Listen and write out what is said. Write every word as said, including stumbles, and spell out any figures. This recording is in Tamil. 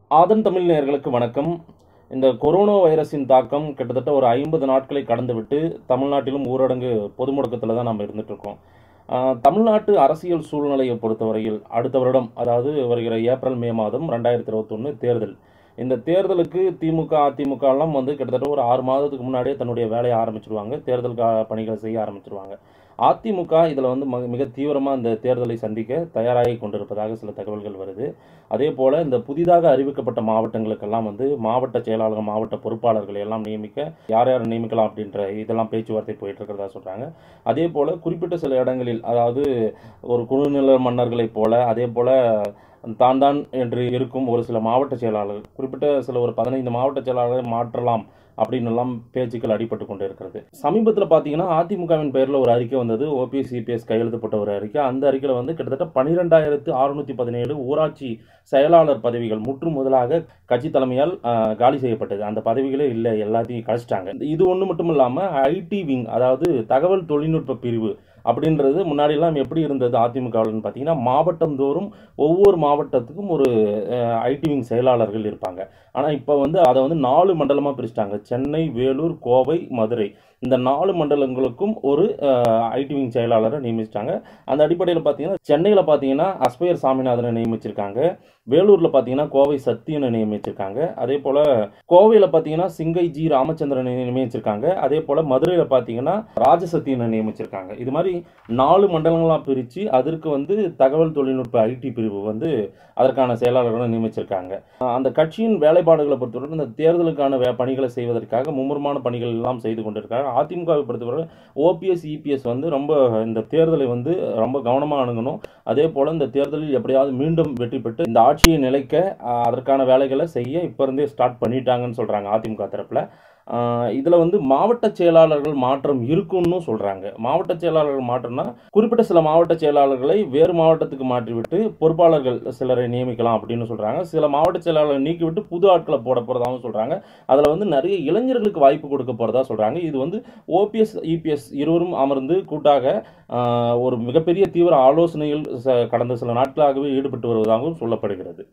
ஆதன் தமிழ் நேயர்களுக்கு வணக்கம். இந்த கொரோனா வைரஸின் தாக்கம் கிட்டத்தட்ட ஒரு ஐம்பது நாட்களை கடந்துவிட்டு தமிழ்நாட்டிலும் ஊரடங்கு பொது முடக்கத்தில் தான் நம்ம இருந்துட்டு இருக்கோம். ஆஹ், தமிழ்நாட்டு அரசியல் சூழ்நிலையை பொறுத்தவரையில் அடுத்த வருடம், அதாவது வருகிற ஏப்ரல் மே மாதம் ரெண்டாயிரத்தி இருபத்தொன்று தேர்தல். இந்த தேர்தலுக்கு திமுக அதிமுக எல்லாம் வந்து கிட்டத்தட்ட ஒரு ஆறு மாதத்துக்கு முன்னாடியே தன்னுடைய வேலையை ஆரம்பிச்சிருவாங்க. தேர்தல் கா- பணிகளை செய்ய ஆரம்பிச்சிருவாங்க. அதிமுக இதில் வந்து ம- மிக தீவிரமாக இந்த தேர்தலை சந்திக்க தயாராகி கொண்டிருப்பதாக சில தகவல்கள் வருது. அதே போல் இந்த புதிதாக அறிவிக்கப்பட்ட மாவட்டங்களுக்கெல்லாம் வந்து மாவட்ட செயலாளர் மாவட்ட பொறுப்பாளர்களை எல்லாம் நியமிக்க யார் யார் நியமிக்கலாம் அப்படின்ற இதெல்லாம் பேச்சுவார்த்தை போயிட்டு இருக்கிறதா சொல்கிறாங்க. அதே போல் குறிப்பிட்ட சில இடங்களில், அதாவது ஒரு குழுநில மன்னர்களைப் போல, அதே போல் தான் தான் என்று இருக்கும் ஒரு சில மாவட்ட செயலாளர்கள், குறிப்பிட்ட சில ஒரு பதினைந்து மாவட்ட செயலாளர்களை மாற்றலாம் அப்படின்னு எல்லாம் பேச்சுக்கள் அடிபட்டு கொண்டு இருக்கிறது. சமீபத்தில் பார்த்தீங்கன்னா அதிமுகவின் பெயரில் ஒரு அறிக்கை வந்தது. ஓபிஎஸ் சிபிஎஸ் கையெழுத்துப்பட்ட ஒரு அறிக்கை. அந்த அறிக்கையில் வந்து கிட்டத்தட்ட பன்னிரெண்டாயிரத்து அறுநூத்தி பதினேழு ஊராட்சி செயலாளர் பதவிகள் முற்று முதலாக கட்சி தலைமையால் ஆஹ், காலி செய்யப்பட்டது. அந்த பதவிகளே இல்லை, எல்லாத்தையும் கழிச்சிட்டாங்க. இது ஒன்று மட்டும் இல்லாமல் ஐடி விங், அதாவது தகவல் தொழில்நுட்ப பிரிவு அப்படின்றது முன்னாடியெல்லாம் எப்படி இருந்தது அதிமுகவில்னு பார்த்தீங்கன்னா, மாவட்டம் தோறும் ஒவ்வொரு மாவட்டத்துக்கும் ஒரு ஐடி விங் செயலாளர்கள் இருப்பாங்க. ஆனால் இப்போ வந்து அதை வந்து நாலு மண்டலமாக பிரிச்சிட்டாங்க. சென்னை, வேலூர், கோவை, மதுரை, இந்த நாலு மண்டலங்களுக்கும் ஒரு ஐடி விங் செயலாளரை நியமிச்சிட்டாங்க. அந்த அடிப்படையில் பார்த்தீங்கன்னா சென்னையில் பார்த்தீங்கன்னா அஸ்பயர் சாமிநாதனை நியமிச்சிருக்காங்க. வேலூரில் பார்த்தீங்கன்னா கோவை சத்தியனை நியமிச்சிருக்காங்க. அதே போல் கோவையில் பார்த்தீங்கன்னா சிங்கை ஜி ராமச்சந்திரனை நியமிச்சிருக்காங்க. அதே போல் மதுரையில் பார்த்தீங்கன்னா ராஜசத்தியனை நியமிச்சிருக்காங்க. இது மாதிரி நாலு மண்டலங்களாக பிரித்து அதற்கு வந்து தகவல் தொழில்நுட்ப ஐடி பிரிவு வந்து அதற்கான செயலாளர்களை நியமிச்சிருக்காங்க. அஹ் அந்த கட்சியின் வேலைப்பாடுகளை பொறுத்தவரை இந்த தேர்தலுக்கான வே பணிகளை செய்வதற்காக மும்முரமான பணிகள் எல்லாம் செய்து கொண்டிருக்காங்க. அதிமுகவை பொறுத்தவரை ஓபிஎஸ் இபிஎஸ் வந்து ரொம்ப இந்த தேர்தலை வந்து ரொம்ப கவனமாக அணுகணும். அதே போல் இந்த தேர்தலில் எப்படியாவது மீண்டும் வெற்றி பெற்று இந்த ஆட்சியை நிலைக்க அஹ், அதற்கான வேலைகளை செய்ய இப்போ இருந்தே ஸ்டார்ட் பண்ணிட்டாங்கன்னு சொல்கிறாங்க அதிமுக தரப்பில். இதில் வந்து மாவட்ட செயலாளர்கள் மாற்றம் இருக்குன்னு சொல்கிறாங்க. மாவட்ட செயலாளர்கள் மாற்றம்னா குறிப்பிட்ட சில மாவட்ட செயலாளர்களை வேறு மாவட்டத்துக்கு மாற்றிவிட்டு பொறுப்பாளர்கள் சிலரை நியமிக்கலாம் அப்படின்னு சொல்கிறாங்க. சில மாவட்ட செயலாளர்களை நீக்கிவிட்டு புது ஆட்களை போட போகிறதாகவும் சொல்கிறாங்க. அதில் வந்து நிறைய இளைஞர்களுக்கு வாய்ப்பு கொடுக்க போகிறதா சொல்கிறாங்க. இது வந்து ஓபிஎஸ் இபிஎஸ் இருவரும் அமர்ந்து கூட்டாக ஆஹ், ஒரு மிகப்பெரிய தீவிர ஆலோசனையில் ச- கடந்த சில நாட்களாகவே ஈடுபட்டு வருவதாகவும் சொல்லப்படுகிறது.